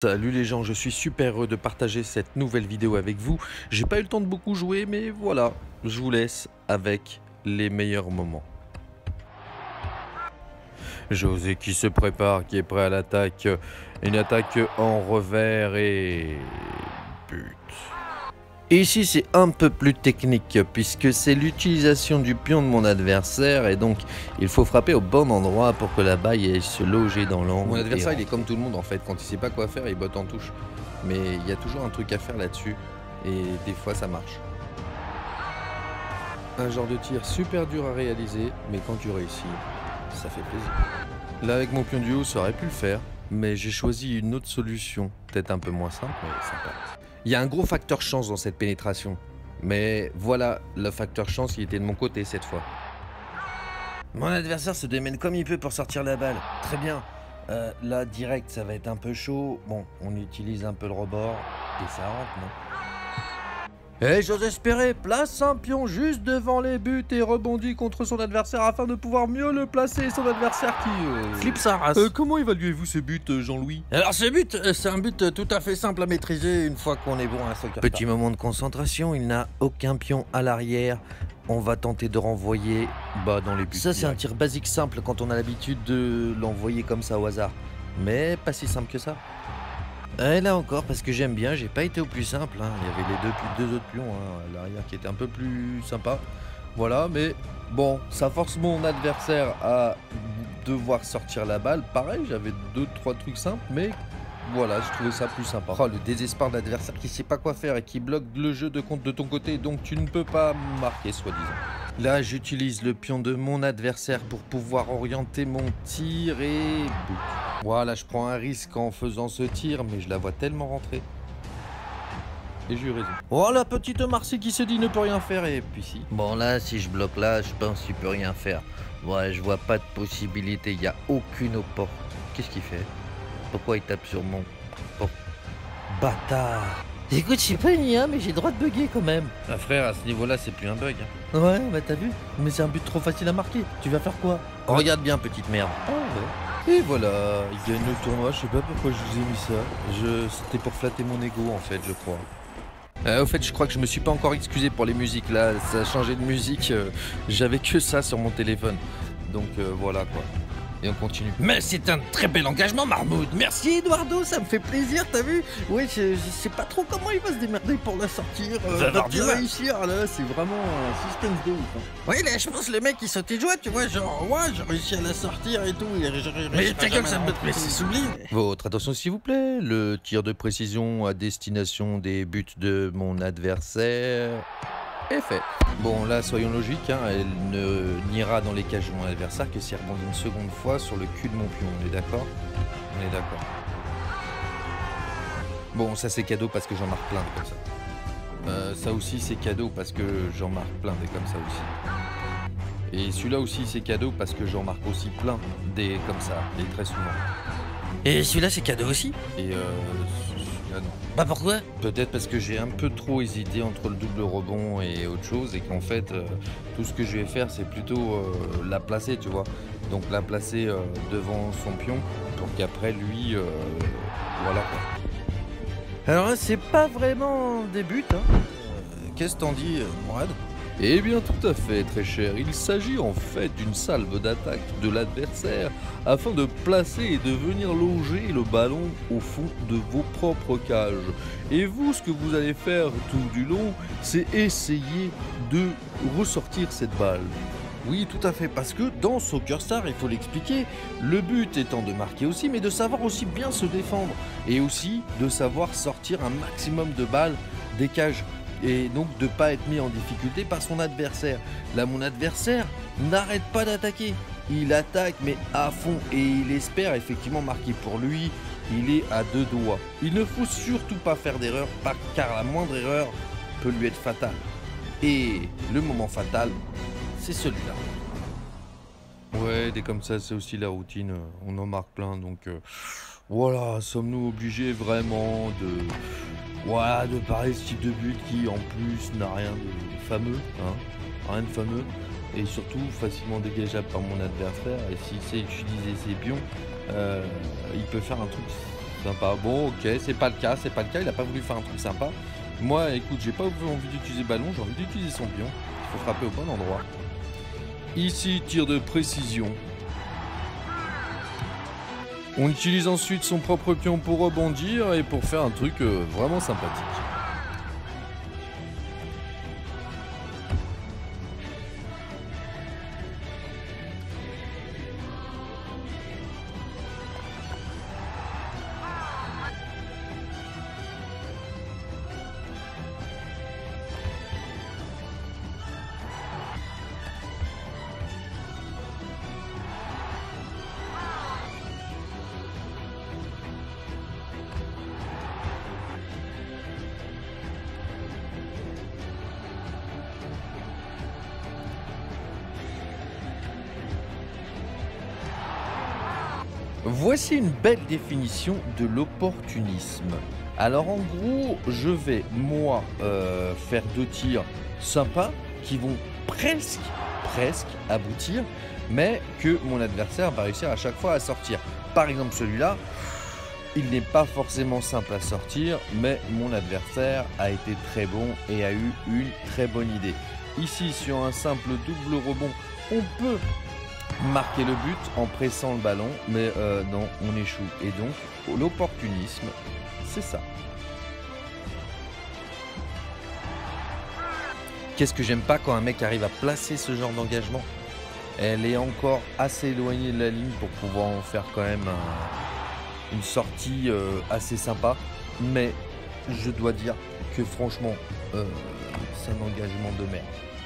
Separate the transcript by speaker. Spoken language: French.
Speaker 1: Salut les gens, je suis super heureux de partager cette nouvelle vidéo avec vous. J'ai pas eu le temps de beaucoup jouer, mais voilà, je vous laisse avec les meilleurs moments. José qui se prépare, qui est prêt à l'attaque. Une attaque en revers et... but. Ici c'est un peu plus technique puisque c'est l'utilisation du pion de mon adversaire et donc il faut frapper au bon endroit pour que la balle aille se loger dans l'angle. Mon adversaire il est comme tout le monde en fait, quand il sait pas quoi faire il botte en touche. Mais il y a toujours un truc à faire là-dessus et des fois ça marche. Un genre de tir super dur à réaliser mais quand tu réussis, ça fait plaisir. Là avec mon pion du haut ça aurait pu le faire mais j'ai choisi une autre solution, peut-être un peu moins simple mais sympa. Il y a un gros facteur chance dans cette pénétration. Mais voilà, le facteur chance, il était de mon côté cette fois. Mon adversaire se démène comme il peut pour sortir la balle. Très bien. Là, direct, ça va être un peu chaud. Bon, on utilise un peu le rebord. Et ça rentre, non? Et j'ose espérer, place un pion juste devant les buts et rebondit contre son adversaire afin de pouvoir mieux le placer. Son adversaire qui... flippe sa race. Comment évaluez-vous ce but, Jean-Louis? Alors ce but, c'est un but tout à fait simple à maîtriser une fois qu'on est bon à soccer. Petit moment de concentration, il n'a aucun pion à l'arrière. On va tenter de renvoyer dans les buts. Ça c'est un tir basique simple quand on a l'habitude de l'envoyer comme ça au hasard. Mais pas si simple que ça. Et là encore, parce que j'aime bien, j'ai pas été au plus simple. Hein. Il y avait les deux autres pions à l'arrière qui étaient un peu plus sympas. Voilà, mais bon, ça force mon adversaire à devoir sortir la balle. Pareil, j'avais 2-3 trucs simples, mais voilà, je trouvais ça plus sympa. Oh, le désespoir de l'adversaire qui sait pas quoi faire et qui bloque le jeu de compte de ton côté, donc tu ne peux pas marquer, soi-disant. Là, j'utilise le pion de mon adversaire pour pouvoir orienter mon tir et... Voilà, je prends un risque en faisant ce tir, mais je la vois tellement rentrer. Et j'ai eu raison. Oh, la petite Marcy qui se dit ne peut rien faire, et puis si. Bon, là, si je bloque là, je pense qu'il peut rien faire. Ouais, je vois pas de possibilité, il n'y a aucune opportunité. Qu'est-ce qu'il fait? Pourquoi il tape sur mon... Oh. Bâtard! Écoute, je suis pas une IA, mais j'ai le droit de bugger quand même. Ah frère, à ce niveau-là, c'est plus un bug. Hein. Ouais, bah t'as vu? Mais c'est un but trop facile à marquer. Tu vas faire quoi? Regarde bien, petite merde. Oh, ouais. Et voilà, il gagne le tournoi. Je sais pas pourquoi je vous ai mis ça. C'était pour flatter mon ego, en fait, je crois. Au fait, je crois que je me suis pas encore excusé pour les musiques. Là, ça a changé de musique. J'avais que ça sur mon téléphone. Donc voilà quoi. Et on continue. Mais c'est un très bel engagement, Marmoud. Merci, Eduardo, ça me fait plaisir, t'as vu? Oui, je sais pas trop comment il va se démerder pour la sortir. Va-t-il réussir, là? C'est vraiment un suspense de ouf. Hein. Oui, là, je pense le mec, il sautait de joie, tu vois, genre, ouais, j'ai réussi à la sortir et tout. Mais ta gueule, ça me plaît, c'est sublime. Votre attention, s'il vous plaît. Le tir de précision à destination des buts de mon adversaire est fait. Bon, là, soyons logiques, hein, elle ne n'ira dans les cages de mon adversaire que si elle rebondit une seconde fois sur le cul de mon pion. On est d'accord? On est d'accord. Bon, ça c'est cadeau parce que j'en marque plein des comme ça. Ça aussi c'est cadeau parce que j'en marque plein des comme ça aussi. Et celui-là aussi c'est cadeau parce que j'en marque aussi plein des comme ça, et très souvent. Et celui-là c'est cadeau aussi? Et celui-là non. Bah pourquoi? Peut-être parce que j'ai un peu trop hésité entre le double rebond et autre chose et qu'en fait tout ce que je vais faire c'est plutôt la placer, tu vois. Donc la placer devant son pion pour qu'après lui voilà quoi. Alors là c'est pas vraiment des buts hein. Qu'est-ce que t'en dis Mourad? Eh bien tout à fait très cher, il s'agit en fait d'une salve d'attaque de l'adversaire afin de placer et de venir loger le ballon au fond de vos propres cages. Et vous ce que vous allez faire tout du long c'est essayer de ressortir cette balle. Oui tout à fait parce que dans Soccer Star il faut l'expliquer, le but étant de marquer aussi mais de savoir aussi bien se défendre et aussi de savoir sortir un maximum de balles des cages. Et donc de ne pas être mis en difficulté par son adversaire. Là mon adversaire n'arrête pas d'attaquer. Il attaque mais à fond et il espère effectivement marquer pour lui. Il est à deux doigts. Il ne faut surtout pas faire d'erreur car la moindre erreur peut lui être fatale. Et le moment fatal, c'est celui-là. Ouais, dès comme ça c'est aussi la routine. On en marque plein donc voilà, sommes-nous obligés vraiment de... Voilà, de pareil ce type de but qui en plus n'a rien de fameux, hein, rien de fameux, et surtout facilement dégageable par mon adversaire, et s'il sait utiliser ses pions, il peut faire un truc sympa. Bon, ok, c'est pas le cas, il a pas voulu faire un truc sympa. Moi, écoute, j'ai pas envie d'utiliser ballon, j'ai envie d'utiliser son pion. Il faut frapper au bon endroit. Ici, tir de précision. On utilise ensuite son propre pion pour rebondir et pour faire un truc vraiment sympathique. Voici une belle définition de l'opportunisme. Alors en gros, je vais moi faire 2 tirs sympas qui vont presque aboutir, mais que mon adversaire va réussir à chaque fois à sortir. Par exemple celui-là, il n'est pas forcément simple à sortir, mais mon adversaire a été très bon et a eu une très bonne idée. Ici sur un simple double rebond, on peut marquer le but en pressant le ballon, mais non, on échoue. Et donc, l'opportunisme, c'est ça. Qu'est-ce que j'aime pas quand un mec arrive à placer ce genre d'engagement? Elle est encore assez éloignée de la ligne pour pouvoir en faire quand même une sortie assez sympa. Mais je dois dire que franchement, c'est un engagement de merde.